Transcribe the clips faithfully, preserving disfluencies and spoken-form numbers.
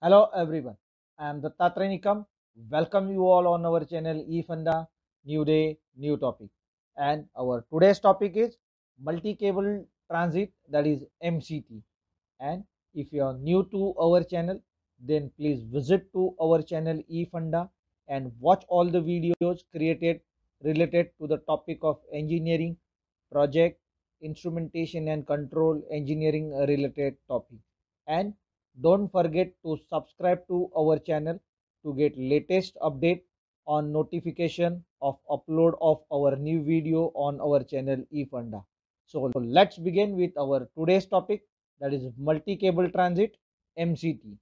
Hello everyone, I am Dattatray Nikam. Welcome you all on our channel eFunda, new day, new topic. And our today's topic is multi-cable transit, that is M C T. And if you are new to our channel, then please visit to our channel eFunda and watch all the videos created related to the topic of engineering, project, instrumentation and control engineering related topic. And don't forget to subscribe to our channel to get latest update on notification of upload of our new video on our channel eFunda. So let's begin with our today's topic, that is multi-cable transit M C T.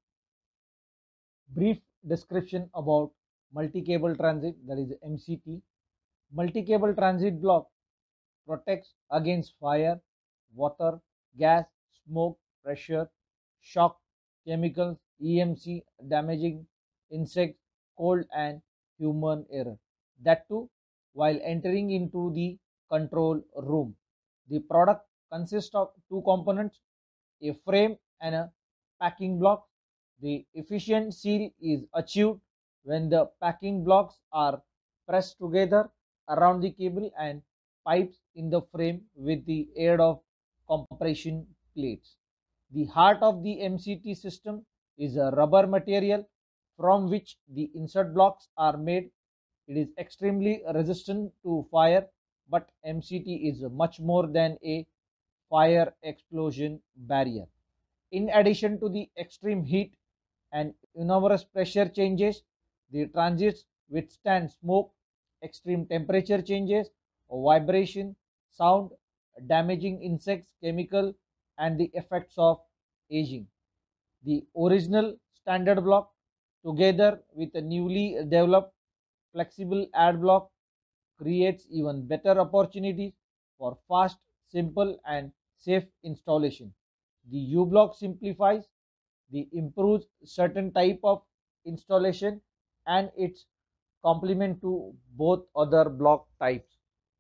Brief description about multi-cable transit, that is M C T. Multi-cable transit block protects against fire, water, gas, smoke, pressure, shock, chemicals, E M C, damaging insects, cold and human error. That too while entering into the control room. The product consists of two components, a frame and a packing block. The efficient seal is achieved when the packing blocks are pressed together around the cable and pipes in the frame with the aid of compression plates. The heart of the M C T system is a rubber material from which the insert blocks are made. It is extremely resistant to fire, but M C T is much more than a fire explosion barrier. In addition to the extreme heat and enormous pressure changes, the transits withstand smoke, extreme temperature changes, vibration, sound, damaging insects, chemical, and the effects of aging. The original standard block, together with a newly developed flexible add block, creates even better opportunities for fast, simple, and safe installation. The U block simplifies, the improves certain type of installation, and its complement to both other block types.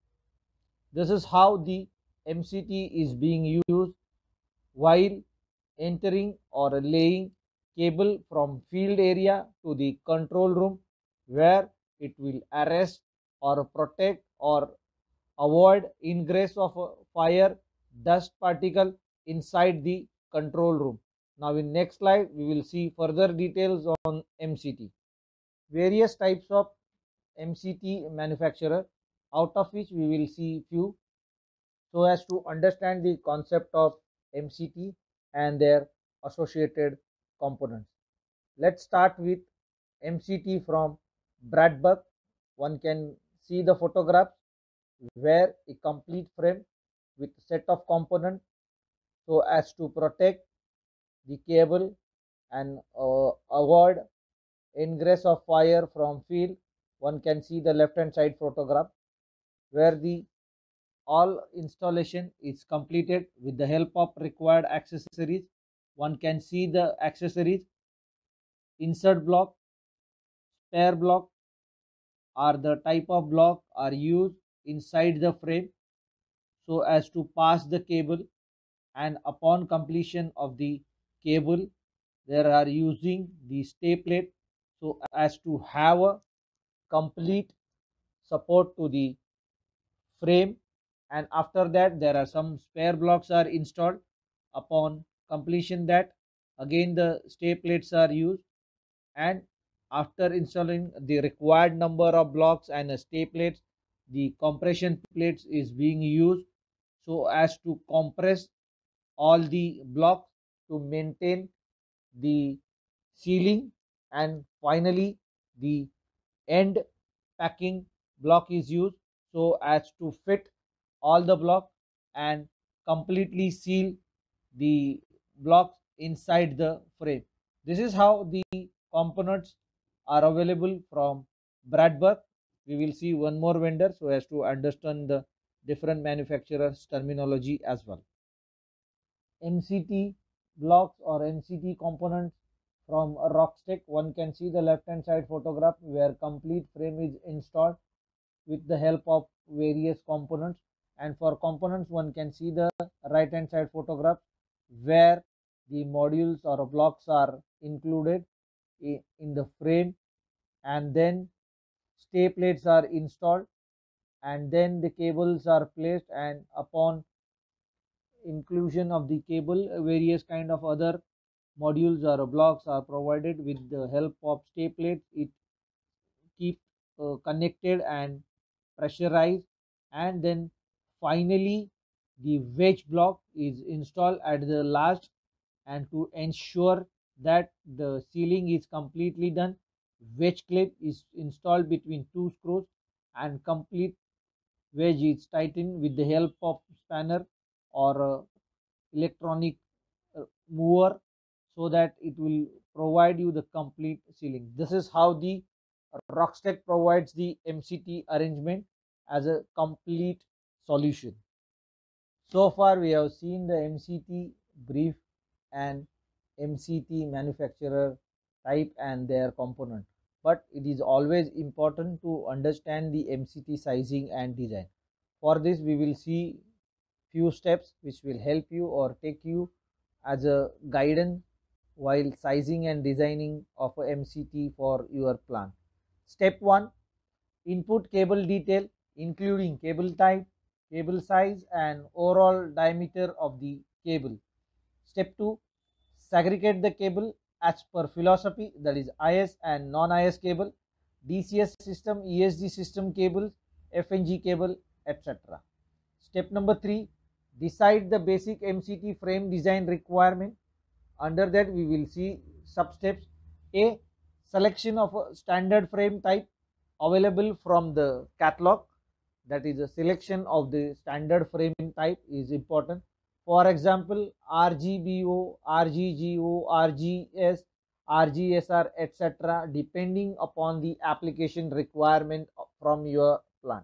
This is how the M C T is being used while entering or laying cable from field area to the control room, where it will arrest or protect or avoid ingress of a fire dust particle inside the control room. Now in next slide we will see further details on M C T. Various types of M C T manufacturer, out of which we will see few so as to understand the concept of M C T and their associated components. Let's start with M C T from Bradbuck. One can see the photograph where a complete frame with set of components so as to protect the cable and uh, avoid ingress of fire from field. One can see the left hand side photograph where the all installation is completed with the help of required accessories. One can see the accessories, insert block, spare block are the type of block are used inside the frame so as to pass the cable, and upon completion of the cable there are using the Stayplate so as to have a complete support to the frame, and after that there are some spare blocks are installed. Upon completion that again the stay plates are used, and after installing the required number of blocks and stay plates, the compression plates is being used so as to compress all the blocks to maintain the sealing, and finally the end packing block is used so as to fit all the block and completely seal the blocks inside the frame. This is how the components are available from Bradbuck. We will see one more vendor so as to understand the different manufacturers terminology as well. M C T blocks or M C T components from a Rockstick. One can see the left hand side photograph where complete frame is installed with the help of various components, and for components one can see the right hand side photograph where the modules or blocks are included in, in the frame, and then stay plates are installed, and then the cables are placed, and upon inclusion of the cable, various kind of other modules or blocks are provided. With the help of stay plates, it keep uh, connected and pressurized, and then finally the wedge block is installed at the last. And to ensure that the sealing is completely done, wedge clip is installed between two screws, and complete wedge is tightened with the help of spanner or uh, electronic uh, mover, so that it will provide you the complete sealing. This is how the Rockstack provides the M C T arrangement as a complete solution. So far we have seen the M C T brief and M C T manufacturer type and their component, but it is always important to understand the M C T sizing and design. For this we will see few steps which will help you or take you as a guidance while sizing and designing of a M C T for your plant. Step one: input cable detail, including cable type, cable size, and overall diameter of the cable. Step two: segregate the cable as per philosophy, that is I S and non-I S cable, D C S system, E S D system cables, F N G cable, et cetera. Step number three: decide the basic M C T frame design requirement. Under that we will see sub steps. A: selection of a standard frame type available from the catalog, that is a selection of the standard frame type is important. For example, R G B O, R G G O, R G S, R G S R, et cetera, depending upon the application requirement from your plant.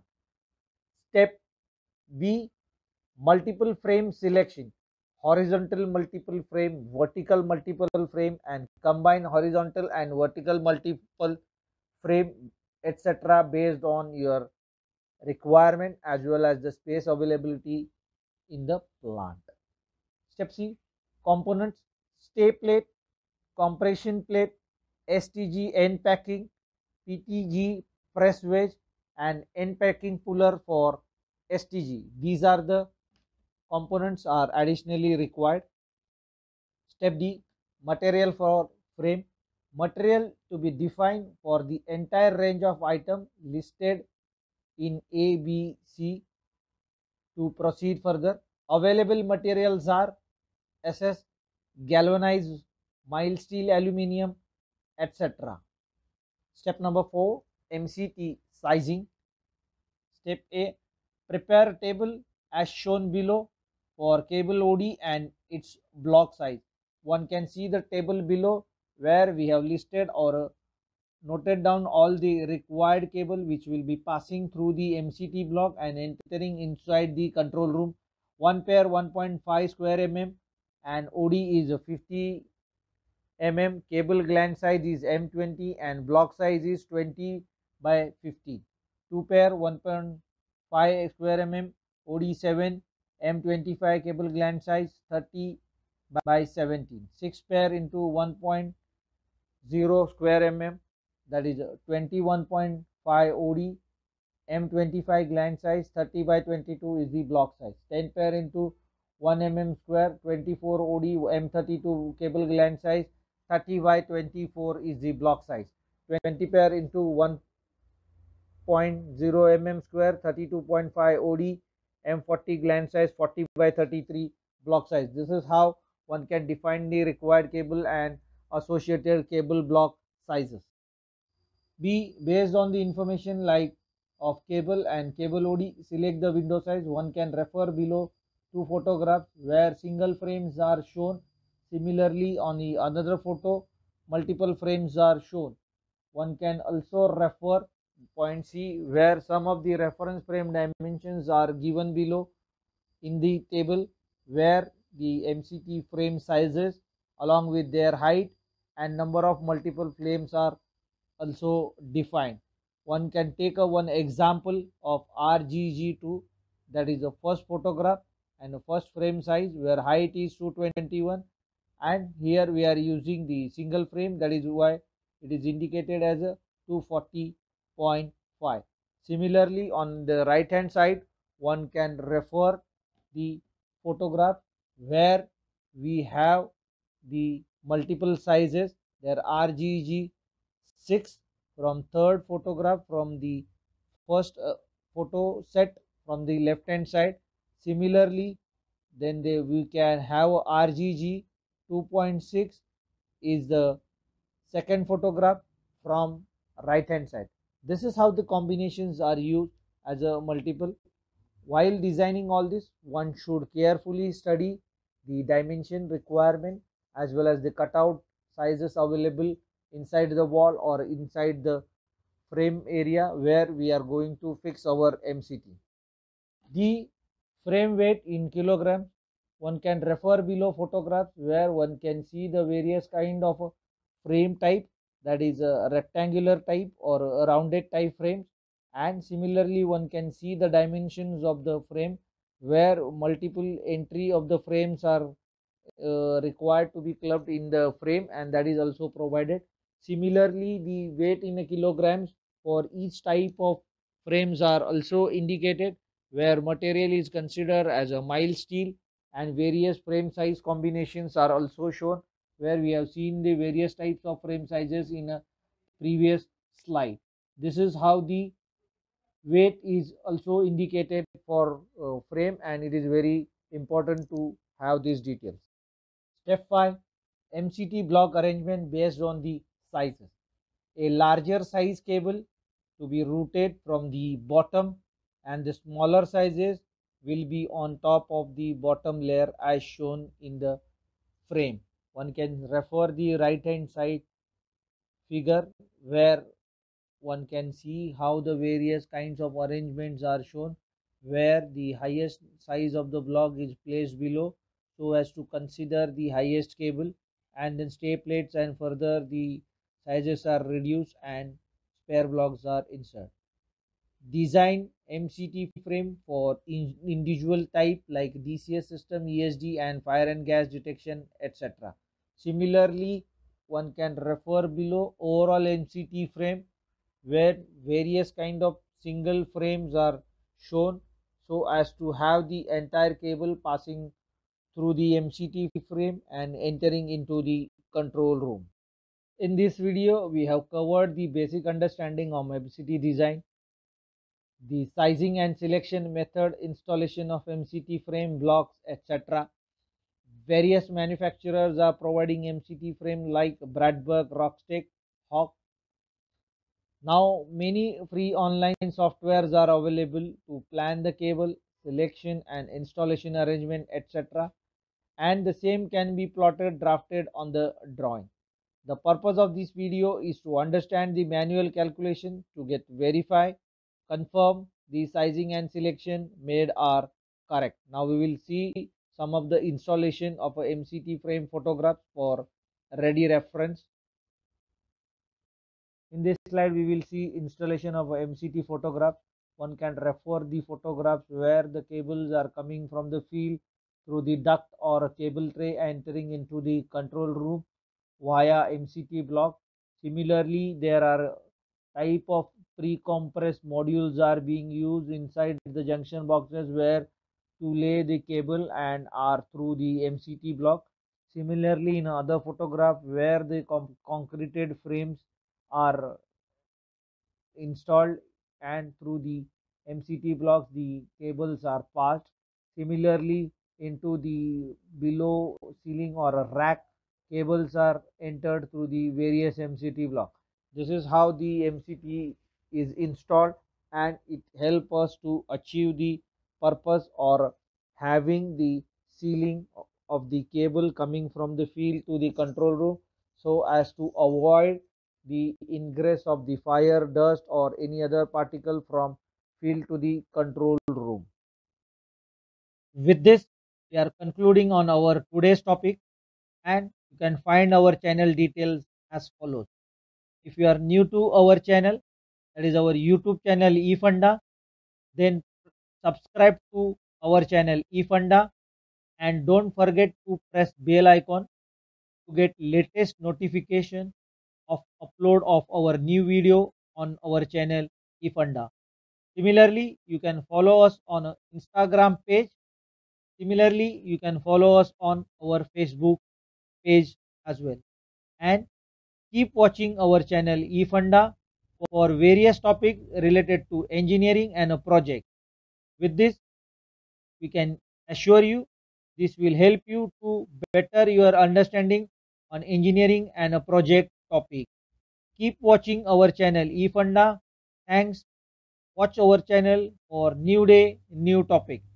Step B: multiple frame selection, horizontal multiple frame, vertical multiple frame, and combine horizontal and vertical multiple frame, et cetera, based on your requirement as well as the space availability in the plant. Step C: components, stay plate, compression plate, S T G end packing, P T G press wedge, and end packing puller for S T G. These are the components are additionally required. Step D: material for frame, material to be defined for the entire range of items listed in A, B, C. To proceed further, available materials are S S, galvanized, mild steel, aluminium, et cetera. Step number four: M C T sizing. Step A: prepare table as shown below for cable O D and its block size. One can see the table below where we have listed or noted down all the required cable which will be passing through the M C T block and entering inside the control room. One pair one point five square mm and O D is fifty millimeters. Cable gland size is M twenty and block size is twenty by fifty. Two pair one point five square mm, O D seven, M twenty-five, cable gland size thirty by seventeen. Six pair into one point zero square mm, that is twenty-one point five O D, M twenty-five gland size thirty by twenty-two is the block size. ten pair into one millimeter square, twenty-four O D, M thirty-two cable gland size thirty by twenty-four is the block size. twenty pair into one point zero millimeter square, thirty-two point five O D, M forty gland size forty by thirty-three block size. This is how one can define the required cable and associated cable block sizes. B: based on the information like of cable and cable O D, select the window size. One can refer below two photographs where single frames are shown. Similarly, on the another photo, multiple frames are shown. One can also refer point C where some of the reference frame dimensions are given below in the table, where the M C T frame sizes along with their height and number of multiple frames are also defined. One can take a one example of R G G two, that is the first photograph and the first frame size where height is two twenty-one and here we are using the single frame, that is why it is indicated as a two forty point five. Similarly, on the right hand side, one can refer the photograph where we have the multiple sizes. There are R G G six from third photograph from the first uh, photo set from the left hand side. Similarly, then they, we can have R G G two point six is the second photograph from right hand side. This is how the combinations are used as a multiple. While designing all this, one should carefully study the dimension requirement as well as the cutout sizes available inside the wall or inside the frame area where we are going to fix our M C T. The frame weight in kilograms, one can refer below photographs where one can see the various kind of frame type, that is a rectangular type or a rounded type frames, and similarly one can see the dimensions of the frame where multiple entry of the frames are uh, required to be clubbed in the frame, and that is also provided. Similarly, the weight in a kilograms for each type of frames are also indicated where material is considered as a mild steel, and various frame size combinations are also shown where we have seen the various types of frame sizes in a previous slide. This is how the weight is also indicated for uh, frame, and it is very important to have these details. Step five, M C T block arrangement based on the sizes. A larger size cable to be routed from the bottom, and the smaller sizes will be on top of the bottom layer as shown in the frame. One can refer the right hand side figure where one can see how the various kinds of arrangements are shown where the highest size of the block is placed below so as to consider the highest cable, and then stay plates and further the sizes are reduced and spare blocks are inserted. Design M C T frame for in individual type like D C S system, E S D and fire and gas detection, et cetera. Similarly, one can refer below overall M C T frame where various kind of single frames are shown so as to have the entire cable passing through the M C T frame and entering into the control room. In this video, we have covered the basic understanding of M C T design, the sizing and selection method, installation of M C T frame blocks, et cetera. Various manufacturers are providing M C T frame like Bradburg, Rockstick, Hawk. Now many free online softwares are available to plan the cable selection and installation arrangement, et cetera. And the same can be plotted drafted on the drawing. The purpose of this video is to understand the manual calculation to get verify, confirm the sizing and selection made are correct. Now we will see some of the installation of a M C T frame photographs for ready reference. In this slide, we will see installation of a M C T photograph. One can refer the photographs where the cables are coming from the field through the duct or a cable tray entering into the control room via M C T block. Similarly, there are type of pre-compressed modules are being used inside the junction boxes where to lay the cable and are through the M C T block. Similarly, in other photograph where the concreted frames are installed and through the M C T blocks the cables are passed. Similarly, into the below ceiling or a rack cables are entered through the various M C T block. This is how the M C T is installed, and it helps us to achieve the purpose or having the sealing of the cable coming from the field to the control room so as to avoid the ingress of the fire, dust or any other particle from field to the control room. With this, we are concluding on our today's topic, and you can find our channel details as follows. If you are new to our channel, that is our YouTube channel eFunda, then subscribe to our channel eFunda and don't forget to press bell icon to get latest notification of upload of our new video on our channel eFunda. Similarly, you can follow us on a Instagram page. Similarly, you can follow us on our Facebook page as well. And keep watching our channel eFunda for various topics related to engineering and a project. With this, we can assure you this will help you to better your understanding on engineering and a project topic. Keep watching our channel eFunda. Thanks. Watch our channel for new day, new topic.